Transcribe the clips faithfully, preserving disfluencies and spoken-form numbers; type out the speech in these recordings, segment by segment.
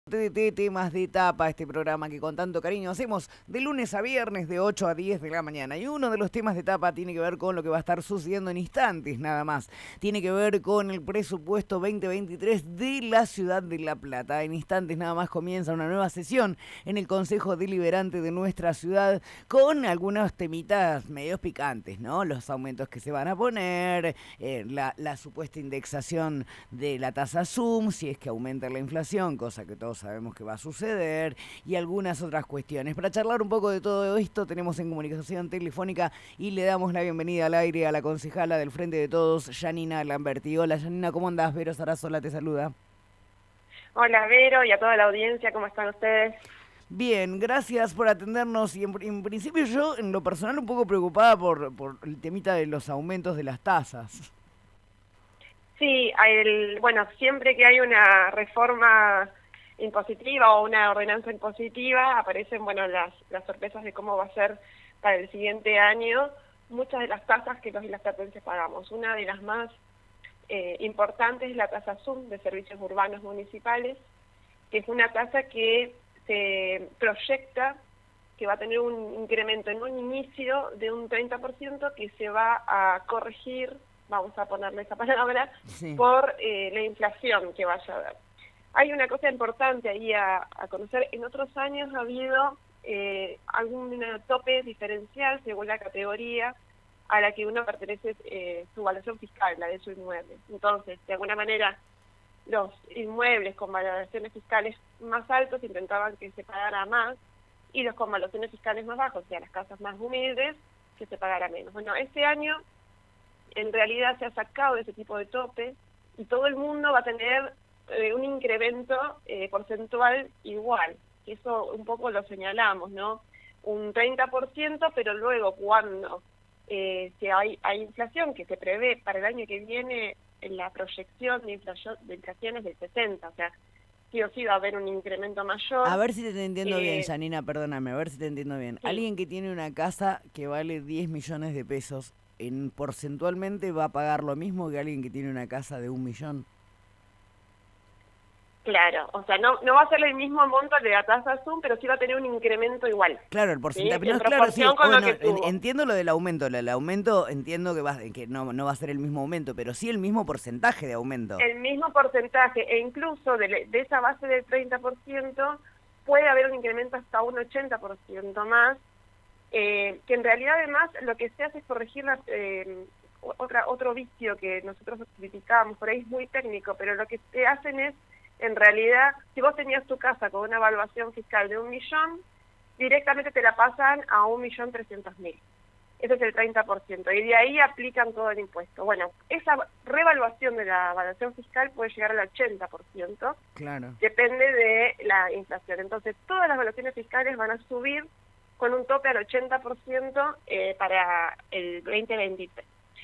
T T, temas de tapa, este programa que con tanto cariño hacemos de lunes a viernes de ocho a diez de la mañana. Y uno de los temas de tapa tiene que ver con lo que va a estar sucediendo en instantes nada más. Tiene que ver con el presupuesto veinte veintitrés de la ciudad de La Plata. En instantes nada más comienza una nueva sesión en el Consejo Deliberante de nuestra ciudad con algunos temitas medios picantes, ¿no? Los aumentos que se van a poner, eh, la, la supuesta indexación de la tasa Zoom, si es que aumenta la inflación, cosa que todos sabemos que va a suceder, y algunas otras cuestiones. Para charlar un poco de todo esto, tenemos en comunicación telefónica y le damos la bienvenida al aire a la concejala del Frente de Todos, Janina Lamberti. Hola Janina, ¿cómo andás? Vero Sarasola te saluda. Hola Vero y a toda la audiencia, ¿cómo están ustedes? Bien, gracias por atendernos y en, en principio yo en lo personal un poco preocupada por, por el temita de los aumentos de las tasas. Sí, el, bueno, siempre que hay una reforma impositiva o una ordenanza impositiva, aparecen bueno las, las sorpresas de cómo va a ser para el siguiente año muchas de las tasas que los y las platenses pagamos. Una de las más eh, importantes es la tasa Zoom de servicios urbanos municipales, que es una tasa que se proyecta que va a tener un incremento en un inicio de un treinta por ciento que se va a corregir, vamos a ponerle esa palabra, sí. por eh, la inflación que vaya a haber. Hay una cosa importante ahí a, a conocer. En otros años ha habido eh, algún tope diferencial según la categoría a la que uno pertenece eh, su valoración fiscal, la de su inmueble. Entonces, de alguna manera, los inmuebles con valoraciones fiscales más altos intentaban que se pagara más y los con valoraciones fiscales más bajos, o sea, las casas más humildes, que se pagara menos. Bueno, este año en realidad se ha sacado ese tipo de tope y todo el mundo va a tener eh, un incremento eh, porcentual igual. Eso un poco lo señalamos, ¿no? Un treinta por ciento, pero luego cuando eh, si hay, hay inflación que se prevé para el año que viene, en la proyección de inflación, de inflación es del sesenta, o sea, sí o sí va a haber un incremento mayor. A ver si te entiendo eh, bien, Janina, perdóname, a ver si te entiendo bien. Sí. Alguien que tiene una casa que vale diez millones de pesos, en porcentualmente va a pagar lo mismo que alguien que tiene una casa de un millón. Claro, o sea, no no va a ser el mismo monto de la tasa Zoom, pero sí va a tener un incremento igual. Claro, el porcentaje. ¿Sí? No, claro, sí, con bueno, lo que tuvo. Entiendo lo del aumento. El aumento entiendo que va que no, no va a ser el mismo aumento, pero sí el mismo porcentaje de aumento. El mismo porcentaje, e incluso de, de esa base del treinta por ciento puede haber un incremento hasta un ochenta por ciento más, eh, que en realidad además lo que se hace es corregir las, eh, otra otro vicio que nosotros criticábamos, por ahí es muy técnico, pero lo que se hacen es, en realidad, si vos tenías tu casa con una evaluación fiscal de un millón, directamente te la pasan a un millón trescientos mil. Ese es el treinta por ciento. Y de ahí aplican todo el impuesto. Bueno, esa revaluación de la evaluación fiscal puede llegar al ochenta por ciento. Claro. Depende de la inflación. Entonces, todas las evaluaciones fiscales van a subir con un tope al ochenta por ciento eh, para el veinte veintitrés.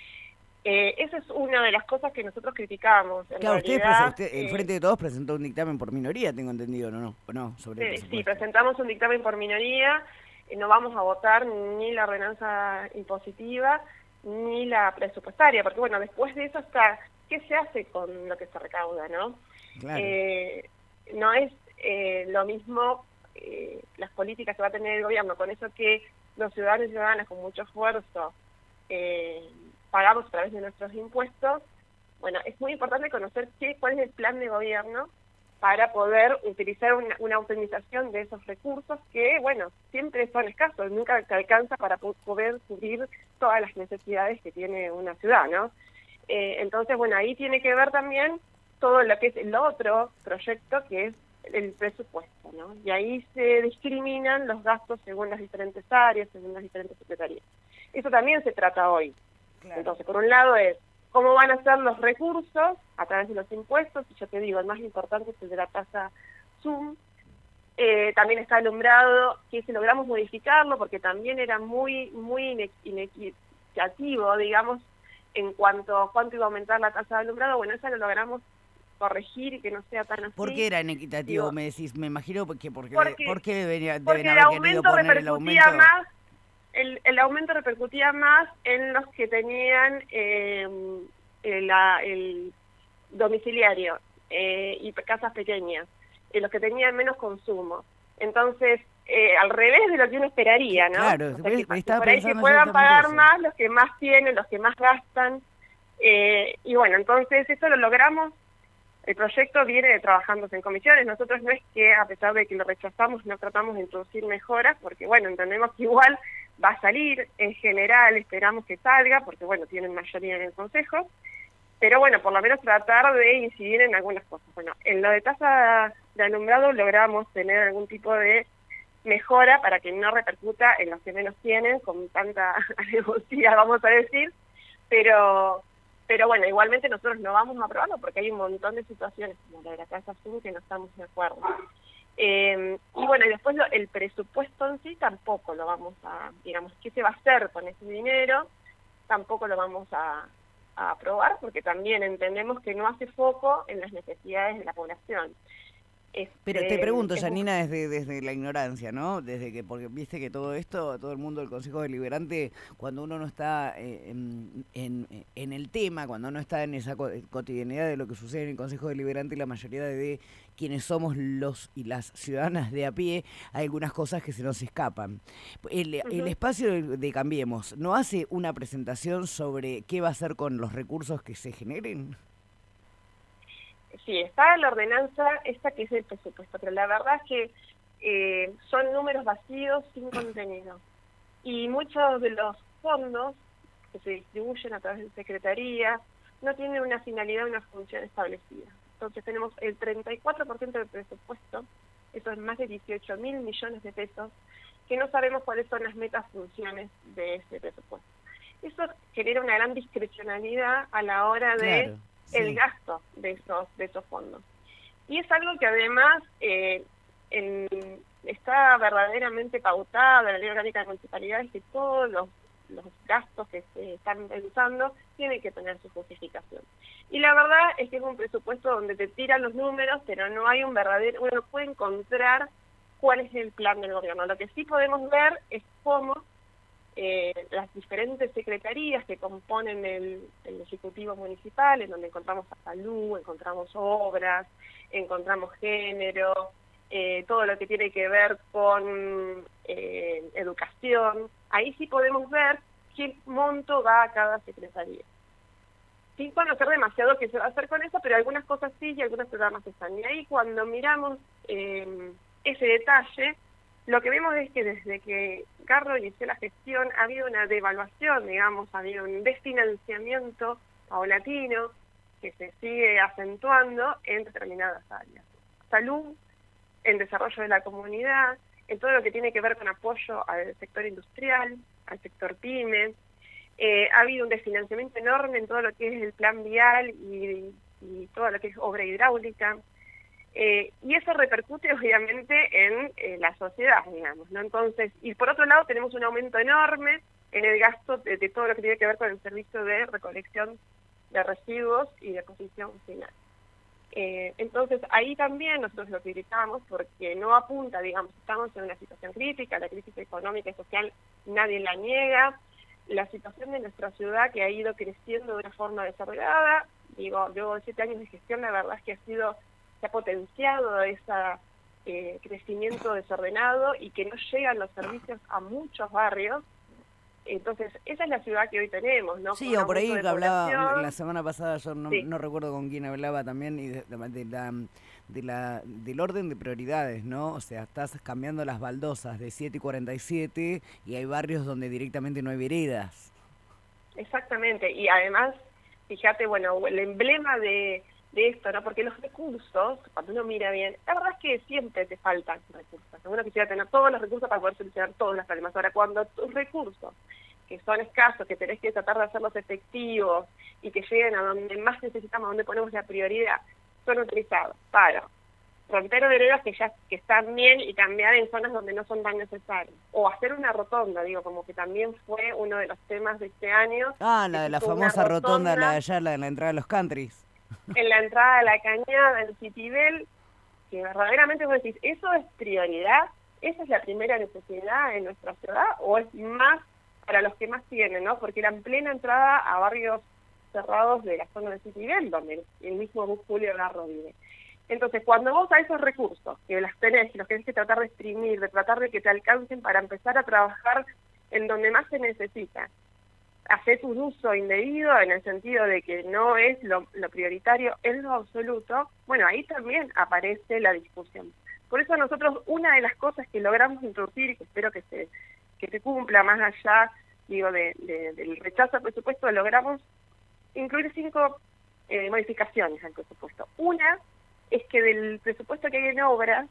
Eh, esa es una de las cosas que nosotros criticábamos. En claro, realidad, usted, usted, el eh, Frente de Todos presentó un dictamen por minoría, tengo entendido, ¿no? ¿O no? Sobre eh, sí, presentamos un dictamen por minoría, eh, no vamos a votar ni la ordenanza impositiva ni la presupuestaria, porque bueno, después de eso está, ¿qué se hace con lo que se recauda, no? Claro. Eh, no es eh, lo mismo eh, las políticas que va a tener el gobierno, con eso que los ciudadanos y ciudadanas con mucho esfuerzo eh, pagamos a través de nuestros impuestos. Bueno, es muy importante conocer qué, cuál es el plan de gobierno para poder utilizar una, una optimización de esos recursos que, bueno, siempre son escasos, nunca te alcanza para poder cubrir todas las necesidades que tiene una ciudad, ¿no? Eh, entonces, bueno, ahí tiene que ver también todo lo que es el otro proyecto, que es el presupuesto, ¿no? Y ahí se discriminan los gastos según las diferentes áreas, según las diferentes secretarías. Eso también se trata hoy. Claro. Entonces, por un lado es cómo van a ser los recursos a través de los impuestos, y yo te digo, el más importante es el de la tasa Zoom. Eh, también está alumbrado, que si logramos modificarlo, porque también era muy muy inequitativo, digamos, en cuanto a cuánto iba a aumentar la tasa de alumbrado. Bueno, eso lo logramos corregir y que no sea tan así. ¿Por qué era inequitativo? Digo, me decís, me imagino porque porque, porque, ¿por qué debería, porque deben haber el querido poner el aumento? Más, el, el aumento repercutía más en los que tenían eh, el, la, el domiciliario eh, y casas pequeñas. que los que tenían menos consumo. Entonces, eh, al revés de lo que uno esperaría, ¿no? Claro, o sea, que, que por ahí que pensando puedan pagar eso. más los que más tienen, los que más gastan. Eh, y bueno, entonces eso lo logramos. El proyecto viene trabajándose en comisiones. Nosotros no es que, a pesar de que lo rechazamos, no tratamos de introducir mejoras, porque bueno, entendemos que igual va a salir. En general esperamos que salga, porque bueno, tienen mayoría en el Consejo. Pero bueno, por lo menos tratar de incidir en algunas cosas. Bueno, en lo de tasa de alumbrado logramos tener algún tipo de mejora para que no repercuta en los que menos tienen, con tanta alevosía, vamos a decir. Pero... Pero bueno, igualmente nosotros no vamos a aprobarlo porque hay un montón de situaciones, como la de la Casa Azul, que no estamos de acuerdo. Eh, y bueno, y después lo, el presupuesto en sí tampoco lo vamos a, digamos, ¿qué se va a hacer con ese dinero? Tampoco lo vamos a, a aprobar porque también entendemos que no hace foco en las necesidades de la población. Este, Pero te pregunto, Janina, desde, desde la ignorancia, ¿no? Desde que, porque viste que todo esto, todo el mundo del Consejo Deliberante, cuando uno no está eh, en, en, en el tema, cuando no está en esa cotidianidad de lo que sucede en el Consejo Deliberante, la mayoría de quienes somos los y las ciudadanas de a pie, hay algunas cosas que se nos escapan. El, uh-huh. el espacio de, de Cambiemos, ¿no hace una presentación sobre qué va a hacer con los recursos que se generen? Sí, está la ordenanza esta que es el presupuesto, pero la verdad es que eh, son números vacíos sin contenido. Y muchos de los fondos que se distribuyen a través de secretarías no tienen una finalidad, una función establecida. Entonces tenemos el treinta y cuatro por ciento del presupuesto, eso es más de dieciocho mil millones de pesos, que no sabemos cuáles son las metas funciones de ese presupuesto. Eso genera una gran discrecionalidad a la hora de... Claro. Sí. El gasto de esos de esos fondos. Y es algo que además eh, en, está verdaderamente pautado en la Ley Orgánica de Municipalidades, que todos los, los gastos que se están usando tienen que tener su justificación. Y la verdad es que es un presupuesto donde te tiran los números, pero no hay un verdadero, uno no puede encontrar cuál es el plan del gobierno. Lo que sí podemos ver es cómo Eh, las diferentes secretarías que componen el, el Ejecutivo Municipal, en donde encontramos a salud, encontramos obras, encontramos género, eh, todo lo que tiene que ver con eh, educación, ahí sí podemos ver qué monto va a cada secretaría. Sin conocer demasiado qué se va a hacer con eso, pero algunas cosas sí y algunos programas están. Y ahí cuando miramos eh, ese detalle, lo que vemos es que desde que Garro inició la gestión ha habido una devaluación, digamos, ha habido un desfinanciamiento paulatino que se sigue acentuando en determinadas áreas. Salud, en desarrollo de la comunidad, en todo lo que tiene que ver con apoyo al sector industrial, al sector pyme. Eh, ha habido un desfinanciamiento enorme en todo lo que es el plan vial y, y todo lo que es obra hidráulica. Eh, y eso repercute obviamente en eh, la sociedad, digamos, ¿no? Entonces, y por otro lado tenemos un aumento enorme en el gasto de, de todo lo que tiene que ver con el servicio de recolección de residuos y de posición final. Eh, entonces, ahí también nosotros lo criticamos porque no apunta, digamos, estamos en una situación crítica, la crisis económica y social nadie la niega, la situación de nuestra ciudad que ha ido creciendo de una forma desarrollada, digo, luego de siete años de gestión, la verdad es que ha sido... se ha potenciado ese eh, crecimiento desordenado y que no llegan los servicios a muchos barrios. Entonces, esa es la ciudad que hoy tenemos, ¿no? Sí, o por ahí que hablaba la semana pasada, yo no, sí. no recuerdo con quién hablaba también, y de, de la, de la, del orden de prioridades, ¿no? O sea, estás cambiando las baldosas de siete y cuarenta y siete y hay barrios donde directamente no hay veredas. Exactamente, y además, fíjate, bueno, el emblema de... de esto, ¿no? Porque los recursos, cuando uno mira bien, la verdad es que siempre te faltan recursos. Uno quisiera tener todos los recursos para poder solucionar todos los problemas. Ahora, cuando tus recursos, que son escasos, que tenés que tratar de hacerlos efectivos y que lleguen a donde más necesitamos, donde ponemos la prioridad, son utilizados para romper veredas que ya que están bien y cambiar en zonas donde no son tan necesarias. O hacer una rotonda, digo, como que también fue uno de los temas de este año. Ah, la de la famosa rotonda, rotonda, la de allá, la de la entrada de los countries. En la entrada a la Cañada, en Citibel, que verdaderamente vos decís, ¿eso es prioridad? ¿Esa es la primera necesidad en nuestra ciudad? ¿O es más para los que más tienen, no? Porque era en plena entrada a barrios cerrados de la zona de Citibel, donde el mismo Julio Garro vive. Entonces, cuando vos a esos recursos, que las tenés, que los tenés que tratar de exprimir, de tratar de que te alcancen para empezar a trabajar en donde más se necesita, haces un uso indebido en el sentido de que no es lo, lo prioritario en lo absoluto, bueno, ahí también aparece la discusión. Por eso nosotros, una de las cosas que logramos introducir y que espero que se, que se cumpla más allá, digo, de, de, del rechazo al presupuesto, logramos incluir cinco eh, modificaciones al presupuesto. Una es que del presupuesto que hay en obras,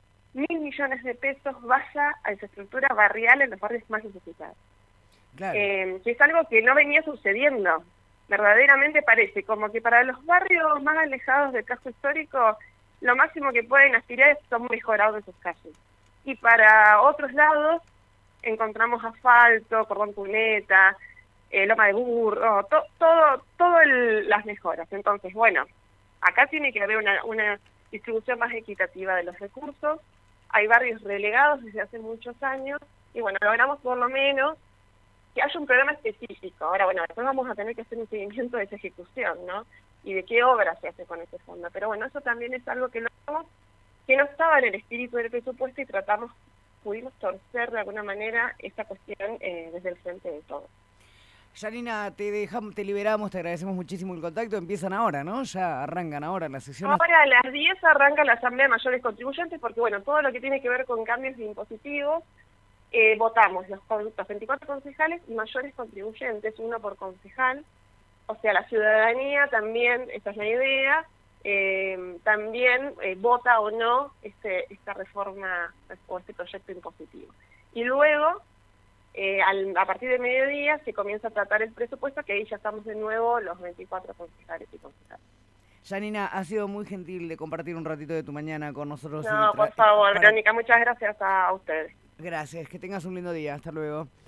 mil millones de pesos vaya a infraestructura barrial en los barrios más necesitados. Claro. Eh, que es algo que no venía sucediendo. Verdaderamente parece como que para los barrios más alejados del casco histórico, lo máximo que pueden aspirar es son mejorados de sus calles. Y para otros lados encontramos asfalto, cordón cuneta, eh, loma de burro, to, todo, todo el, las mejoras. Entonces, bueno, acá tiene que haber una, una distribución más equitativa de los recursos. Hay barrios relegados desde hace muchos años y bueno, logramos por lo menos que haya un programa específico. Ahora, bueno, después vamos a tener que hacer un seguimiento de esa ejecución, ¿no? Y de qué obra se hace con ese fondo. Pero bueno, eso también es algo que logramos, que no estaba en el espíritu del presupuesto y tratamos, pudimos torcer de alguna manera esta cuestión eh, desde el frente de todos. Yanina, te dejamos, te liberamos, te agradecemos muchísimo el contacto. Empiezan ahora, ¿no? Ya arrancan ahora las sesiones. Ahora a las diez arranca la Asamblea de Mayores Contribuyentes porque, bueno, todo lo que tiene que ver con cambios de impositivos, eh, votamos los, los veinticuatro concejales y mayores contribuyentes, uno por concejal. O sea, la ciudadanía también, esa es la idea, eh, también eh, vota o no este, esta reforma o este proyecto impositivo. Y luego, eh, al, a partir de mediodía, se comienza a tratar el presupuesto, que ahí ya estamos de nuevo los veinticuatro concejales y concejales. Yanina, ha sido muy gentil de compartir un ratito de tu mañana con nosotros. No, por favor, para... Verónica, muchas gracias a ustedes. Gracias, que tengas un lindo día. Hasta luego.